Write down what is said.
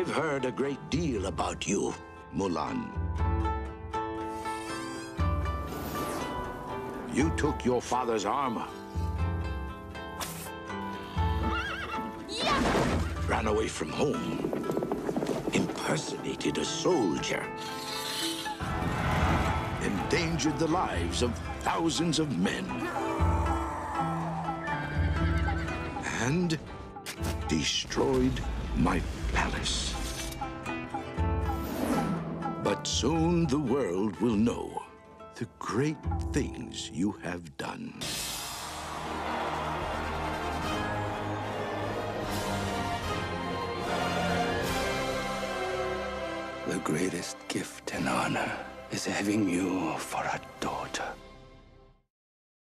I've heard a great deal about you, Mulan. You took your father's armor. Yeah! Ran away from home. Impersonated a soldier. Endangered the lives of thousands of men. And destroyed my palace. But soon the world will know the great things you have done. The greatest gift and honor is having you for a daughter.